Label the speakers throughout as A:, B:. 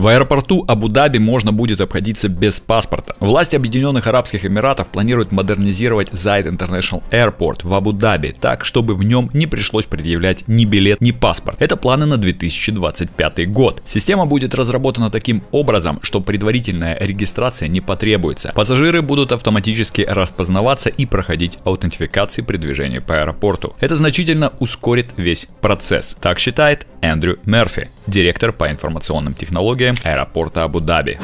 A: В аэропорту Абу-Даби можно будет обходиться без паспорта. Власти Объединенных Арабских Эмиратов планируют модернизировать Zayed International Airport в Абу-Даби так, чтобы в нем не пришлось предъявлять ни билет, ни паспорт. Это планы на 2025 год. Система будет разработана таким образом, что предварительная регистрация не потребуется. Пассажиры будут автоматически распознаваться и проходить аутентификации при движении по аэропорту. Это значительно ускорит весь процесс. Так считает Эндрю Мерфи, директор по информационным технологиям аэропорта Абу-Даби.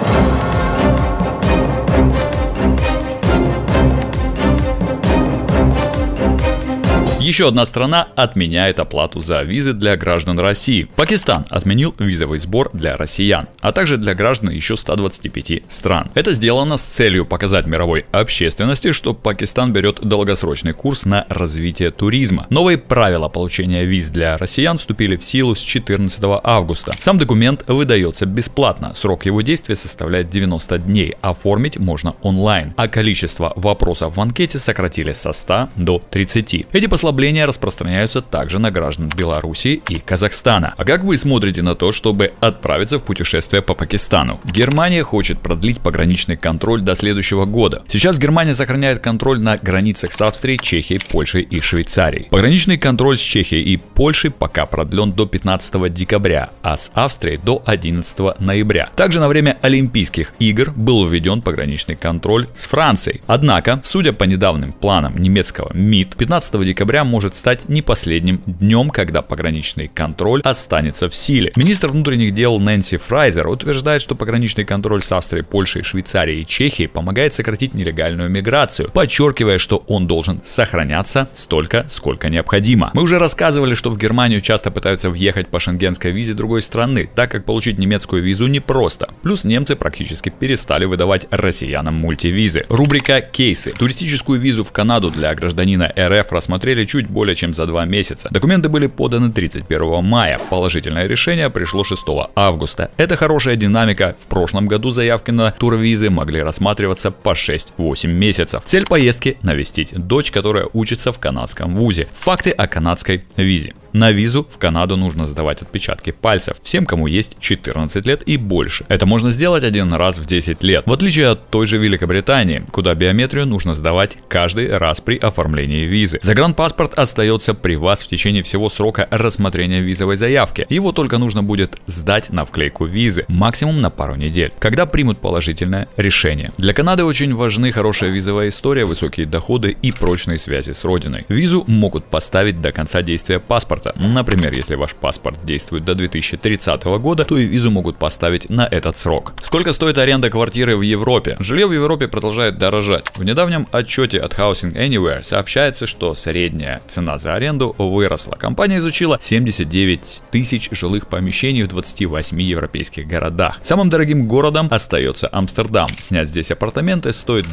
A: Еще одна страна отменяет оплату за визы для граждан России. Пакистан отменил визовый сбор для россиян, а также для граждан еще 125 стран. Это сделано с целью показать мировой общественности, что Пакистан берет долгосрочный курс на развитие туризма. Новые правила получения виз для россиян вступили в силу с 14 августа. Сам документ выдается бесплатно, срок его действия составляет 90 дней, оформить можно онлайн, а количество вопросов в анкете сократили со 100 до 30. Эти послабления распространяются также на граждан Беларуси и Казахстана. А как вы смотрите на то, чтобы отправиться в путешествие по Пакистану? Германия хочет продлить пограничный контроль до следующего года. Сейчас Германия сохраняет контроль на границах с Австрией, Чехией, Польшей и Швейцарией. Пограничный контроль с Чехией и Польшей пока продлен до 15 декабря, а с Австрией до 11 ноября. Также на время Олимпийских игр был введен пограничный контроль с Францией. Однако, судя по недавним планам немецкого МИД, 15 декабря может стать не последним днем, когда пограничный контроль останется в силе. Министр внутренних дел Нэнси Фрайзер утверждает, что пограничный контроль с Австрией, Польшей, Швейцарией и Чехией помогает сократить нелегальную миграцию, подчеркивая, что он должен сохраняться столько, сколько необходимо. Мы уже рассказывали, что в Германию часто пытаются въехать по шенгенской визе другой страны, так как получить немецкую визу непросто. Плюс немцы практически перестали выдавать россиянам мультивизы. Рубрика «Кейсы». Туристическую визу в Канаду для гражданина РФ рассмотрели чуть более чем за 2 месяца. Документы были поданы 31 мая. Положительное решение пришло 6 августа. Это хорошая динамика. В прошлом году заявки на турвизы могли рассматриваться по 6-8 месяцев. Цель поездки – навестить дочь, которая учится в канадском вузе. Факты о канадской визе. На визу в Канаду нужно сдавать отпечатки пальцев всем, кому есть 14 лет и больше. Это можно сделать один раз в 10 лет. В отличие от той же Великобритании, куда биометрию нужно сдавать каждый раз при оформлении визы. Загранпаспорт остается при вас в течение всего срока рассмотрения визовой заявки. Его только нужно будет сдать на вклейку визы, максимум на пару недель, когда примут положительное решение. Для Канады очень важны хорошая визовая история, высокие доходы и прочные связи с родиной. Визу могут поставить до конца действия паспорта. Например, если ваш паспорт действует до 2030 года, то и визу могут поставить на этот срок. Сколько стоит аренда квартиры в Европе? Жилье в Европе продолжает дорожать. В недавнем отчете от Housing Anywhere сообщается, что средняя цена за аренду выросла. Компания изучила 79 тысяч жилых помещений в 28 европейских городах. Самым дорогим городом остается Амстердам. Снять здесь апартаменты стоит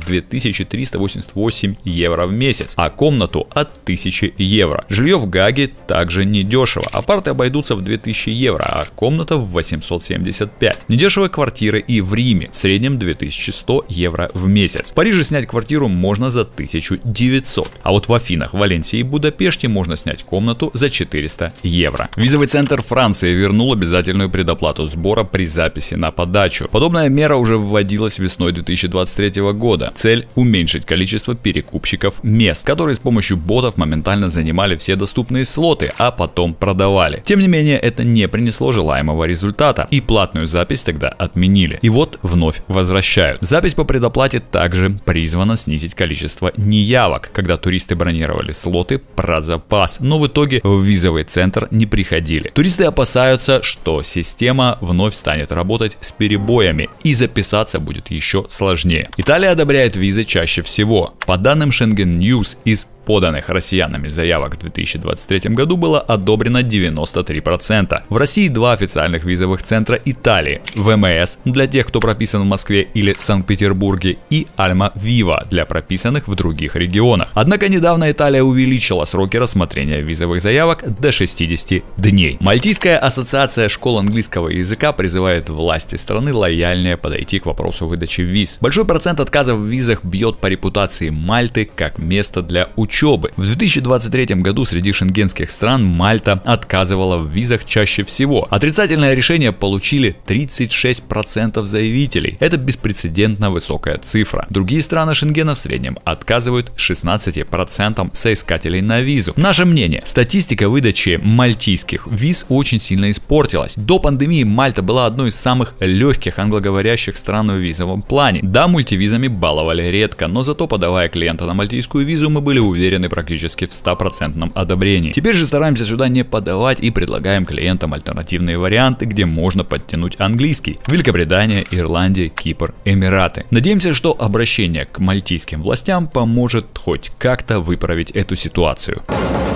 A: 2388 евро в месяц, а комнату от 1000 евро. Жилье в Гааге также недешево. Апарты обойдутся в 2000 евро, а комната в 875. Недешевые квартиры и в Риме, в среднем 2100 евро в месяц. В Париже снять квартиру можно за 1900. А вот в Афинах, Валенсии и Будапеште можно снять комнату за 400 евро. Визовый центр Франции вернул обязательную предоплату сбора при записи на подачу. Подобная мера уже вводилась весной 2023 года. Цель – уменьшить количество перекупщиков мест, которые с помощью ботов моментально занимали все доступные слоты, а потом продавали. Тем не менее, это не принесло желаемого результата, и платную запись тогда отменили. И вот вновь возвращают. Запись по предоплате также призвана снизить количество неявок, когда туристы бронировали слоты про запас, но в итоге в визовый центр не приходили. Туристы опасаются, что система вновь станет работать с перебоями, и записаться будет еще сложнее. Италия одобряет визы чаще всего. По данным Schengen News, из поданных россиянами заявок в 2023 году было одобрено 93%. В России 2 официальных визовых центра Италии: ВМС для тех, кто прописан в Москве или Санкт-Петербурге, и Альма Вива для прописанных в других регионах. Однако недавно Италия увеличила сроки рассмотрения визовых заявок до 60 дней. Мальтийская ассоциация школ английского языка призывает власти страны лояльнее подойти к вопросу выдачи виз. Большой процент отказов в визах бьет по репутации Мальты как место для учебы. учебы. В 2023 году среди шенгенских стран Мальта отказывала в визах чаще всего. Отрицательное решение получили 36% заявителей. Это беспрецедентно высокая цифра. Другие страны Шенгена в среднем отказывают 16% соискателей на визу. Наше мнение: статистика выдачи мальтийских виз очень сильно испортилась. До пандемии Мальта была одной из самых легких англоговорящих стран в визовом плане. Да, мультивизами баловали редко, но зато, подавая клиента на мальтийскую визу, мы были уверены практически в 100% одобрении. Теперь же стараемся сюда не подавать и предлагаем клиентам альтернативные варианты, где можно подтянуть английский: Великобритания, Ирландия, Кипр, Эмираты. Надеемся, что обращение к мальтийским властям поможет хоть как-то выправить эту ситуацию.